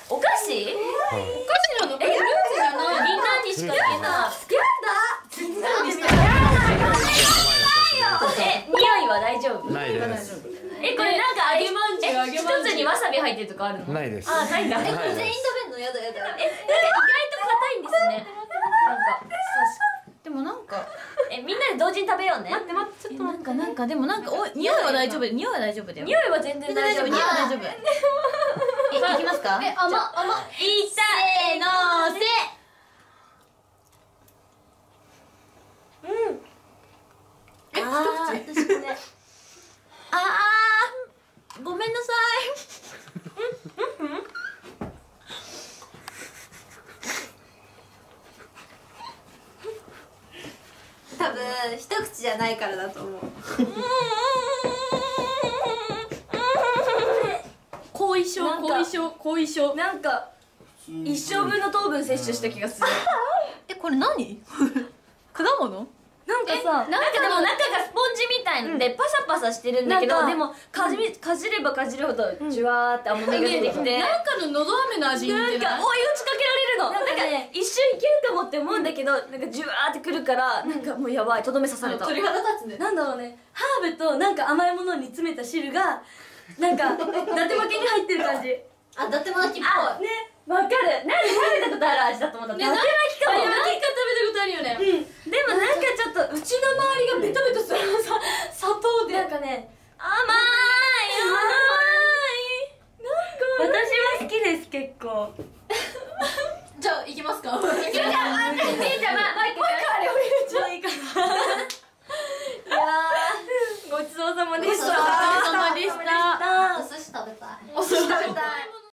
お菓子？ お菓子なの？フルーツじゃない。 みんなにしか言えない。匂いは大丈夫？ ないです。 これなんか揚げまんじゅう、一つにわさび入ってるとかあるの？ ないです。 あ、ないんだ。 全員食べんの？やだやだ。 なんか意外と硬いんですね。なんかでもなんかみんなで同時に食べようね。 待ってちょっとなんかでもなんか匂いは大丈夫。匂いは大丈夫だよ。 匂いは全然大丈夫。 匂いは大丈夫。いきますか？ 甘いったせーのせ。 一口。 ごめんなさ多分一口じゃないからだと思う。 後遺症なんか一生分の糖分摂取した気がする。 これ何？果物？ なんかさ、なんかでも中がスポンジみたいのでパサパサしてるんだけど、でもかじればかじるほどジュワーって甘みが出てきて、 なんかののど飴の味に似てない？ なんか追い打ちかけられるの。なんか一瞬いけるかもって思うんだけど、なんかジュワーってくるからなんかもうやばい、とどめ刺された。 鳥肌立つね。 なんだろうね、ハーブとなんか甘いものに詰めた汁がなんか伊達巻きに入ってる感じ。 あ、伊達巻きっぽい。 ね、わかる。なんで食べたことある味だと思った。伊達巻きかも。 何か食べたことあるよね。 でもなんかちょっとうちの周りがベトベトするのさ、砂糖でなんかね、甘いなんか私は好きです結構。 じゃあ行きますか。